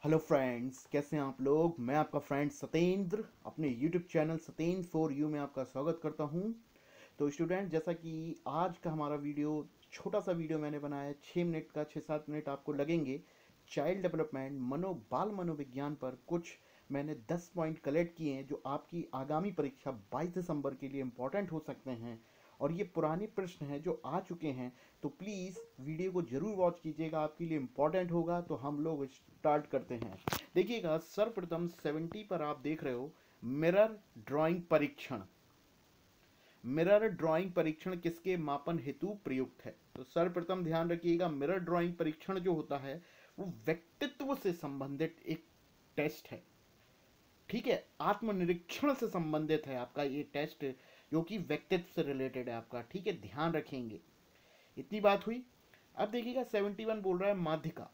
Hello friends, कैसे हैं आप लोग। मैं आपका फ्रेंड सतेंद्र अपने YouTube channel Satendra for you में आपका स्वागत करता हूं। तो स्टूडेंट, जैसा कि आज का हमारा वीडियो छोटा सा वीडियो मैंने बनाया है, 6 मिनट का, 6-7 मिनट आपको लगेंगे। चाइल्ड डेवलपमेंट बाल मनोविज्ञान पर कुछ मैंने 10 पॉइंट कलेक्ट किए हैं जो आपकी आगामी परीक्षा 22 दिसंबर के लिए इम्पोर्टेंट हो सकते हैं। और ये पुराने प्रश्न हैं जो आ चुके हैं, तो प्लीज़ वीडियो को ज़रूर वॉच कीजिएगा, आपके लिए इम्पोर्टेंट होगा। तो हम लोग स्टार्ट करते हैं। देखिएगा, सर्वप्रथम 70 पर आप देख रहे हो मिरर ड्राइंग परीक्षण। मिरर ड्राइंग परीक्षण किसके मापन हेतु प्रयुक्त है? तो सर्वप्रथम ध्यान रखिएगा, मिरर ड्राइंग परीक्षण जो होता है वो व्यक्तित्व से संबंधित एक टेस्ट है। ठीक है, आत्मनिरीक्षण से संबंधित है आपका ये टेस्ट, जो कि व्यक्तित्व से रिलेटेड है आपका। ठीक है, ध्यान रखेंगे। इतनी बात हुई। अब देखिएगा 71 बोल रहा है माध्यिका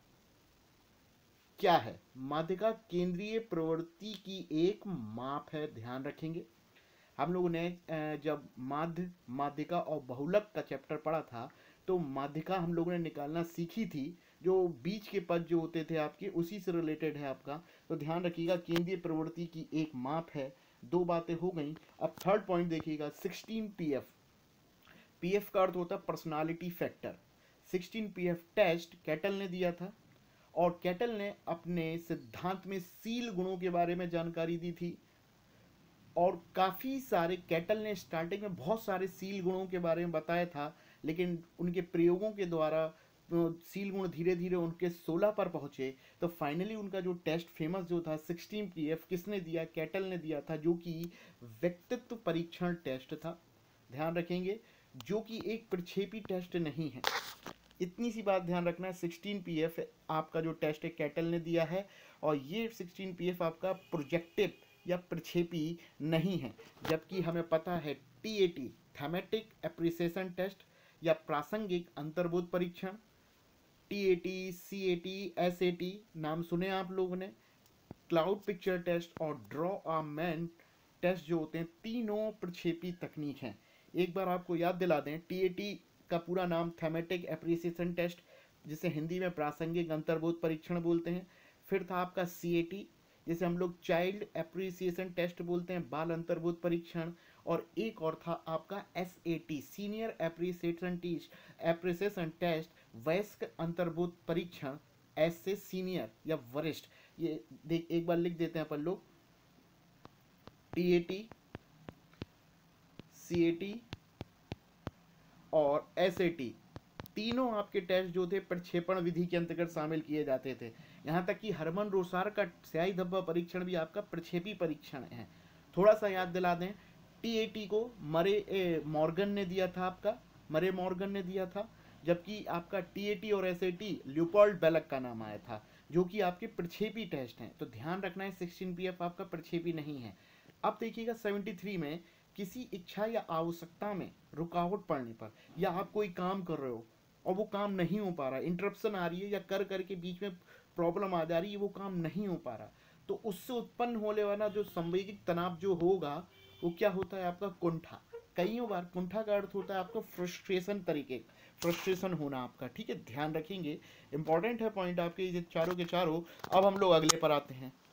क्या है। माध्यिका केंद्रीय प्रवृत्ति की एक माप है, ध्यान रखेंगे। हम लोगों ने जब माध्यिका और बहुलक का चैप्टर पढ़ा था, तो माध्यिका हम लोगों ने निकालना सीखी थी। जो बीच के पद जो होते थे आपके, उसी से रिलेटेड है आपका। तो ध्यान रखिएगा, केंद्रीय प्रवृत्ति की एक माप है। दो बातें हो गई। अब थर्ड पॉइंट देखिएगा, 16 PF। पीएफ का अर्थ होता है personality factor. 16 PF test Cattell ने दिया था, और कैटल ने अपने सिद्धांत में सील गुणों के बारे में जानकारी दी थी। और काफ़ी सारे कैटल ने स्टार्टिंग में बहुत सारे सील गुणों के बारे में बताया था, लेकिन उनके प्रयोगों के द्वारा सील गुण धीरे धीरे उनके 16 पर पहुंचे। तो फाइनली उनका जो टेस्ट फेमस जो था 16 PF किसने दिया? कैटल ने दिया था, जो कि व्यक्तित्व परीक्षण टेस्ट था। ध्यान रखेंगे, जो कि एक प्रक्षेपी टेस्ट नहीं है। इतनी सी बात ध्यान रखना है। 16 PF आपका जो टेस्ट है कैटल ने दिया है, और ये 16 PF आपका प्रोजेक्टिव या प्रक्षेपी नहीं है। जबकि हमें पता है TAT थैमेटिक एप्रिसिएशन टेस्ट या प्रासंगिक अंतर्बोध परीक्षण, TAT, CAT, SAT नाम सुने आप लोगों ने, क्लाउड पिक्चर टेस्ट और ड्रॉ आ मैन टेस्ट जो होते हैं, तीनों प्रक्षेपी तकनीक हैं। एक बार आपको याद दिला दें, TAT का पूरा नाम थैमेटिक एप्रिसिएशन टेस्ट, जिसे हिंदी में प्रासंगिक अंतर्बोध परीक्षण बोलते हैं। फिर था आपका CAT, जिसे हम लोग चाइल्ड एप्रिसिएशन टेस्ट बोलते हैं, बाल अंतर्बोध परीक्षण। और एक और था आपका SAT, सीनियर एप्रिसिएशन टेस्ट, वयस्क अंतर्बोध परीक्षण। एस से सीनियर या वरिष्ठ। ये देख, एक बार लिख देते हैं अपन लोग, TAT, CAT और SAT, तीनों आपके टेस्ट जो थे प्रक्षेपण विधि के अंतर्गत शामिल किए जाते थे। यहाँ तक कि हरमन रोसार का स्याही धब्बा परीक्षण भी आपका प्रक्षेपी परीक्षण है। थोड़ा सा याद दिला दें, TAT को मॉर्गन ने दिया था, आपका मरे मॉर्गन ने दिया था। जबकि आपका TAT और SAT ल्यूपोल्ड बेलक का नाम आया था, जो कि आपके प्रक्षेपी टेस्ट हैं। तो ध्यान रखना है, 16 PF आपका प्रक्षेपी नहीं है। अब देखिएगा 73 में, किसी इच्छा या आवश्यकता में रुकावट पड़ने पर, या आप कोई काम कर रहे हो और वो काम नहीं हो पा रहा, इंटरप्शन आ रही है, या कर करके बीच में प्रॉब्लम आ जा रही है, वो काम नहीं हो पा रहा, तो उससे उत्पन्न होने वाला जो संवेगिक तनाव जो होगा, वो क्या होता है? आपका कुंठा। कई बार कुंठा का अर्थ होता है आपका फ्रस्ट्रेशन होना आपका। ठीक है, ध्यान रखेंगे, इंपॉर्टेंट है पॉइंट आपके ये चारों के चारों। अब हम लोग अगले पर आते हैं।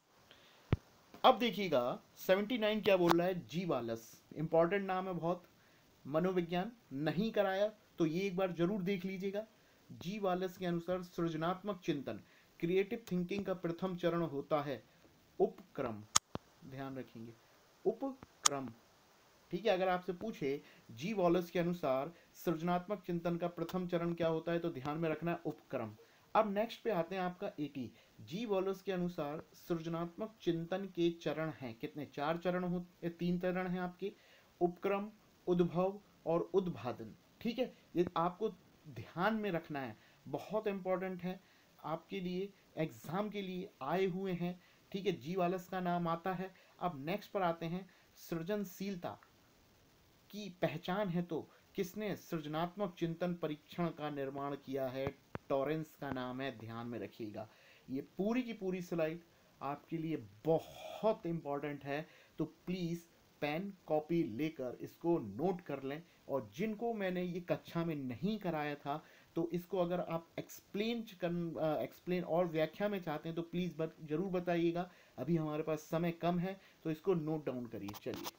अब देखिएगा 79 क्या बोल रहा है, जी वालस। इंपॉर्टेंट नाम है बहुत, मनोविज्ञान नहीं कराया तो ये एक बार जरूर देख लीजिएगा। जी वालस के अनुसार सृजनात्मक चिंतन, क्रिएटिव थिंकिंग का प्रथम चरण होता है उपक्रम। ध्यान रखेंगे, उपक्रम। ठीक है, अगर आपसे पूछे जी वॉलस के अनुसार सृजनात्मक चिंतन का प्रथम चरण क्या होता है, तो ध्यान में रखना है उपक्रम। अब नेक्स्ट पे आते हैं आपका 80। जी वॉलस के अनुसार सृजनात्मक चिंतन के चरण हैं कितने? 4 चरण होते, 3 चरण हैं आपके, उपक्रम, उद्भव और उद्भादन। ठीक है, ये आपको ध्यान में रखना है, बहुत इंपॉर्टेंट है आपके लिए, एग्जाम के लिए आए हुए हैं। ठीक है, जी वालस का नाम आता है। अब नेक्स्ट पर आते हैं, सृजनशीलता की पहचान है तो किसने सृजनात्मक चिंतन परीक्षण का निर्माण किया है? टॉरेंस का नाम है, ध्यान में रखिएगा। ये पूरी की पूरी स्लाइड आपके लिए बहुत इंपॉर्टेंट है, तो प्लीज़ पेन कॉपी लेकर इसको नोट कर लें। और जिनको मैंने ये कक्षा में नहीं कराया था, तो इसको अगर आप एक्सप्लेन और व्याख्या में चाहते हैं तो प्लीज़ ज़रूर बताइएगा। अभी हमारे पास समय कम है तो इसको नोट डाउन करिए। चलिए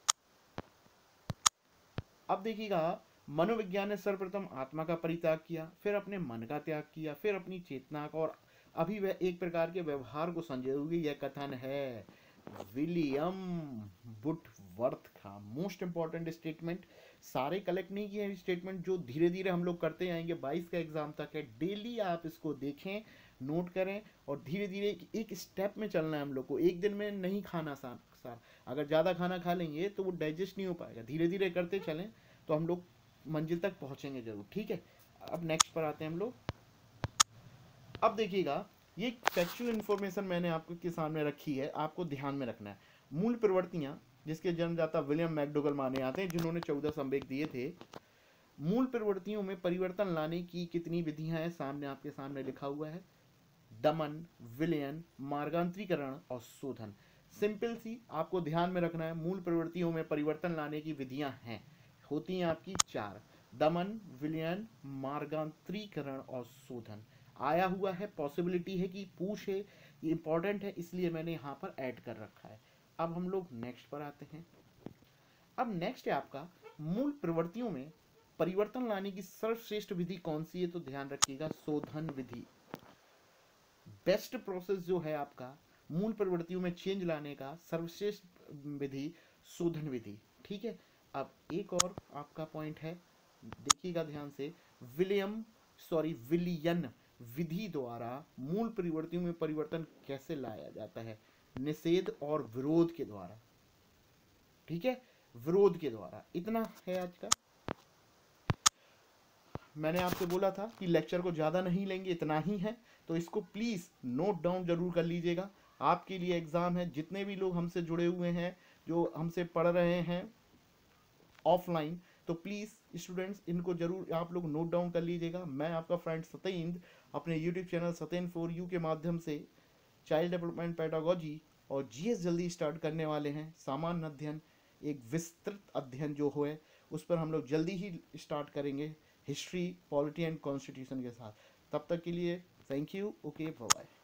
अब देखिएगा, मनोविज्ञान ने सर्वप्रथम आत्मा का परित्याग किया, फिर अपने मन का त्याग किया, फिर अपनी चेतना का, और अभी वह एक प्रकार के व्यवहार को संजोगे। यह कथन है विलियम वुडवर्थ का। मोस्ट इंपॉर्टेंट स्टेटमेंट, सारे कलेक्ट नहीं किए स्टेटमेंट, जो धीरे धीरे हम लोग करते जाएंगे। 22 का एग्जाम तक है, डेली आप इसको देखें, नोट करें, और धीरे धीरे एक स्टेप में चलना है हम लोग को। एक दिन में नहीं खाना सार अगर ज़्यादा खाना खा लेंगे तो वो डाइजेस्ट नहीं हो पाएगा। धीरे धीरे करते चलें तो हम लोग मंजिल तक पहुंचेंगे जरूर। ठीक है, अब नेक्स्ट पर आते हैं हम लोग। अब देखिएगा, ये फैक्चुअल इन्फॉर्मेशन मैंने आपको के सामने रखी है, आपको ध्यान में रखना है। मूल प्रवृत्तियां, जिसके जन्मदाता विलियम मैकडोगल माने आते हैं, जिन्होंने 14 संवेग दिए थे। मूल प्रवृत्तियों में परिवर्तन लाने की कितनी विधियां हैं, सामने आपके सामने लिखा हुआ है। दमन, विलयन, मार्गांतरीकरण और शोधन। सिंपल सी आपको ध्यान में रखना है, मूल प्रवृत्तियों में परिवर्तन लाने की विधियां हैं, होती हैं आपकी 4: दमन, विलयन, मार्गांतरीकरण और शोधन। आया हुआ है, पॉसिबिलिटी है कि पूछ है, ये इंपॉर्टेंट है, इसलिए मैंने यहाँ पर ऐड कर रखा है। अब हम लोग नेक्स्ट पर आते हैं। अब नेक्स्ट है आपका, मूल प्रवृत्तियों में परिवर्तन लाने की सर्वश्रेष्ठ विधि कौन सी है, तो ध्यान रखिएगा, शोधन विधि। बेस्ट प्रोसेस जो है आपका मूल प्रवृत्तियों में चेंज लाने का, सर्वश्रेष्ठ विधि शोधन विधि। ठीक है, अब एक और आपका पॉइंट है, देखिएगा ध्यान से। विलियन विधि द्वारा मूल प्रवृत्तियों में परिवर्तन कैसे लाया जाता है? निषेध और विरोध के द्वारा। ठीक है, विरोध के द्वारा। इतना है आज का। मैंने आपसे बोला था कि लेक्चर को ज़्यादा नहीं लेंगे, इतना ही है, तो इसको प्लीज़ नोट डाउन जरूर कर लीजिएगा। आपके लिए एग्ज़ाम है, जितने भी लोग हमसे जुड़े हुए हैं, जो हमसे पढ़ रहे हैं ऑफलाइन, तो प्लीज़ स्टूडेंट्स इनको जरूर आप लोग नोट डाउन कर लीजिएगा। मैं आपका फ्रेंड सतेंद्र अपने YouTube channel Satendra for you के माध्यम से चाइल्ड डेवलपमेंट पेडागोजी और जीएस जल्दी स्टार्ट करने वाले हैं। सामान्य अध्ययन, एक विस्तृत अध्ययन जो है, उस पर हम लोग जल्दी ही स्टार्ट करेंगे, हिस्ट्री, पॉलिटी एंड कॉन्स्टिट्यूशन के साथ। तब तक के लिए थैंक यू, ओके, बाय।